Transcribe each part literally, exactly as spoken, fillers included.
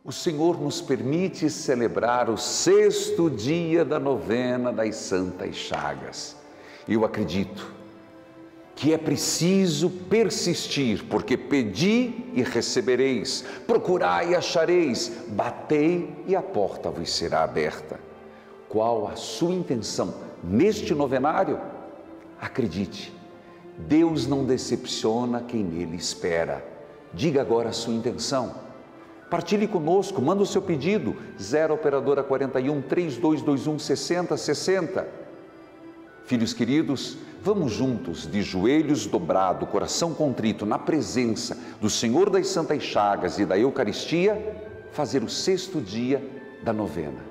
o Senhor nos permite celebrar o sexto dia da novena das Santas Chagas. Eu acredito que é preciso persistir, porque pedi e recebereis, procurai e achareis, batei e a porta vos será aberta. Qual a sua intenção neste novenário? Acredite, Deus não decepciona quem nele espera. Diga agora a sua intenção. Partilhe conosco, manda o seu pedido, zero operadora quarenta e um, trinta e dois vinte e um, sessenta, sessenta. Filhos queridos, vamos juntos, de joelhos dobrados, coração contrito, na presença do Senhor das Santas Chagas e da Eucaristia, fazer o sexto dia da novena.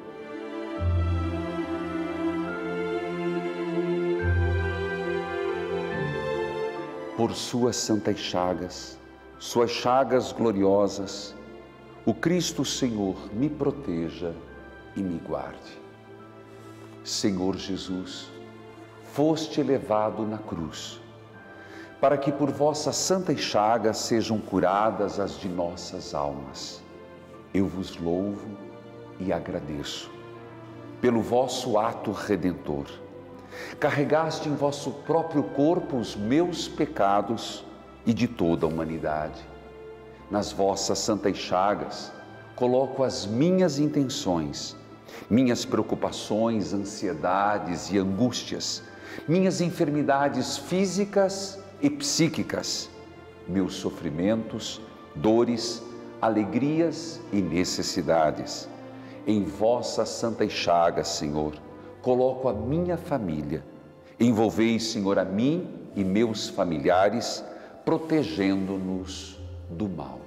Por suas santas chagas, suas chagas gloriosas, o Cristo Senhor me proteja e me guarde. Senhor Jesus, foste elevado na cruz, para que por vossas santas chagas sejam curadas as de nossas almas. Eu vos louvo e agradeço pelo vosso ato redentor. Carregaste em vosso próprio corpo os meus pecados e de toda a humanidade. Nas vossas santas chagas coloco as minhas intenções, minhas preocupações, ansiedades e angústias, minhas enfermidades físicas e psíquicas, meus sofrimentos, dores, alegrias e necessidades. Em vossas santas chagas, Senhor, coloco a minha família. Envolvei, Senhor, a mim e meus familiares, protegendo-nos do mal.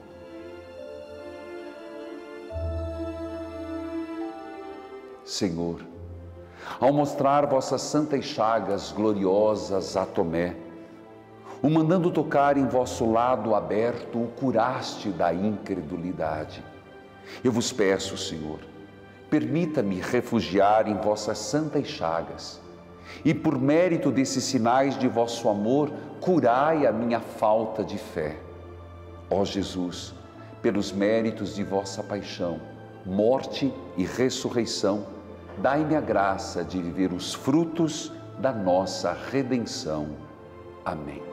Senhor, ao mostrar vossas santas chagas gloriosas a Tomé, o mandando tocar em vosso lado aberto, o curaste da incredulidade. Eu vos peço, Senhor, permita-me refugiar em vossas santas chagas e, por mérito desses sinais de vosso amor, curai a minha falta de fé. Ó Jesus, pelos méritos de vossa paixão, morte e ressurreição, dai-me a graça de viver os frutos da nossa redenção. Amém.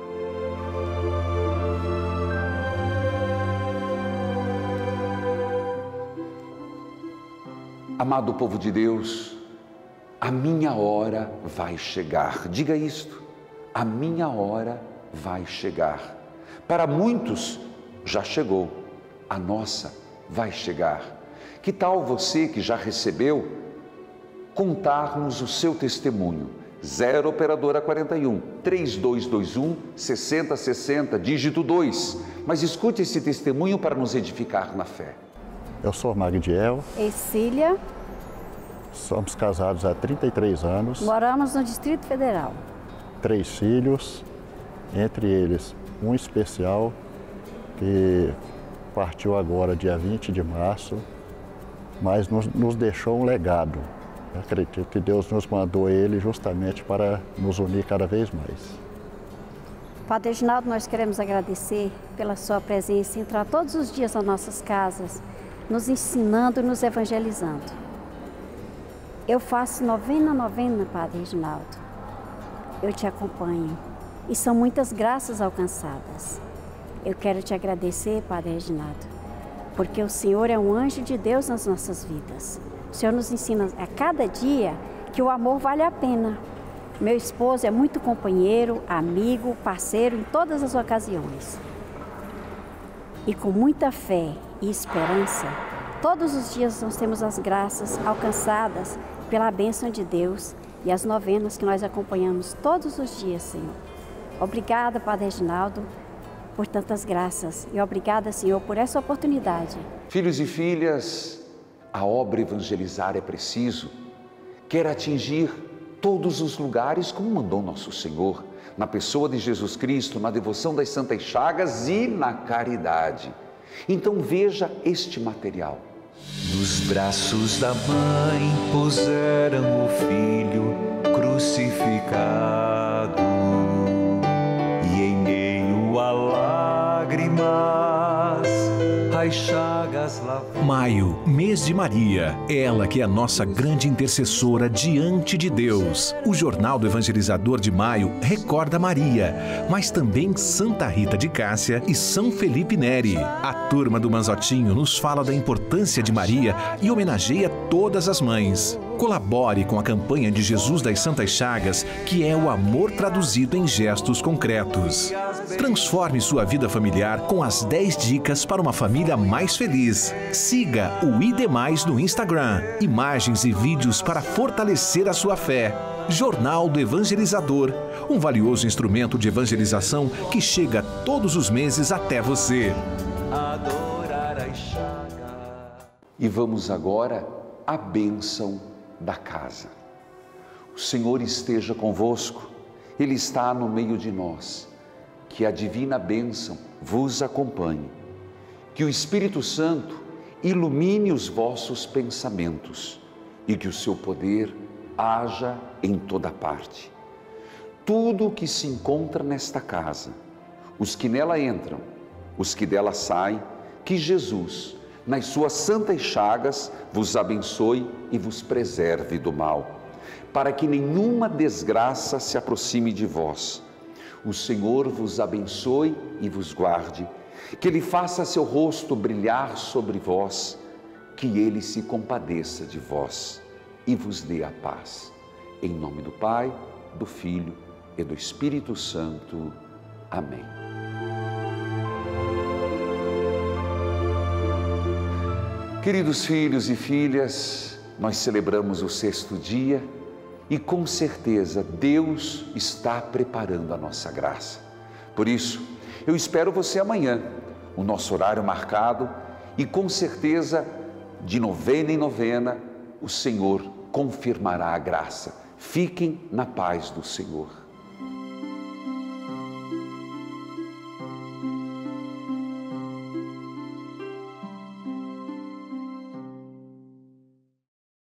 Amado povo de Deus, a minha hora vai chegar. Diga isto, a minha hora vai chegar. Para muitos já chegou, a nossa vai chegar. Que tal você que já recebeu contar-nos o seu testemunho? zero operadora quarenta e um, trinta e dois vinte e um, sessenta, sessenta, dígito dois. Mas escute esse testemunho para nos edificar na fé. Eu sou Magdiel. Ercília. Somos casados há trinta e três anos. Moramos no Distrito Federal. Três filhos, entre eles um especial que partiu agora dia vinte de março, mas nos, nos deixou um legado. Eu acredito que Deus nos mandou ele justamente para nos unir cada vez mais. Padre Reginaldo, nós queremos agradecer pela sua presença, entrar todos os dias nas nossas casas, nos ensinando e nos evangelizando. Eu faço novena, novena, Padre Reginaldo. Eu te acompanho e são muitas graças alcançadas. Eu quero te agradecer, Padre Reginaldo, porque o Senhor é um anjo de Deus nas nossas vidas. O Senhor nos ensina a cada dia que o amor vale a pena. Meu esposo é muito companheiro, amigo, parceiro em todas as ocasiões. E com muita fé e esperança, todos os dias nós temos as graças alcançadas pela bênção de Deus e as novenas que nós acompanhamos todos os dias, Senhor. Obrigada, Padre Reginaldo, por tantas graças e obrigada, Senhor, por essa oportunidade. Filhos e filhas, a obra evangelizar é preciso, quer atingir todos os lugares como mandou nosso Senhor, na pessoa de Jesus Cristo, na devoção das Santas Chagas e na caridade. Então veja este material. Nos braços da mãe puseram o filho crucificado e em meio a lágrimas as chagas Maio, mês de Maria, ela que é a nossa grande intercessora diante de Deus. O Jornal do Evangelizador de Maio recorda Maria, mas também Santa Rita de Cássia e São Felipe Neri. A turma do Manzotinho nos fala da importância de Maria e homenageia todas as mães. Colabore com a campanha de Jesus das Santas Chagas, que é o amor traduzido em gestos concretos. Transforme sua vida familiar com as dez dicas para uma família mais feliz. Siga o I D Mais no Instagram. Imagens e vídeos para fortalecer a sua fé. Jornal do Evangelizador, um valioso instrumento de evangelização que chega todos os meses até você. E vamos agora à bênção da casa. O Senhor esteja convosco, Ele está no meio de nós. Que a divina bênção vos acompanhe. Que o Espírito Santo ilumine os vossos pensamentos e que o seu poder haja em toda parte. Tudo o que se encontra nesta casa, os que nela entram, os que dela saem, que Jesus, nas suas santas chagas, vos abençoe e vos preserve do mal, para que nenhuma desgraça se aproxime de vós. O Senhor vos abençoe e vos guarde, que Ele faça seu rosto brilhar sobre vós, que Ele se compadeça de vós e vos dê a paz. Em nome do Pai, do Filho e do Espírito Santo. Amém. Queridos filhos e filhas, nós celebramos o sexto dia e com certeza Deus está preparando a nossa graça. Por isso, eu espero você amanhã, o nosso horário marcado, e com certeza, de novena em novena, o Senhor confirmará a graça. Fiquem na paz do Senhor.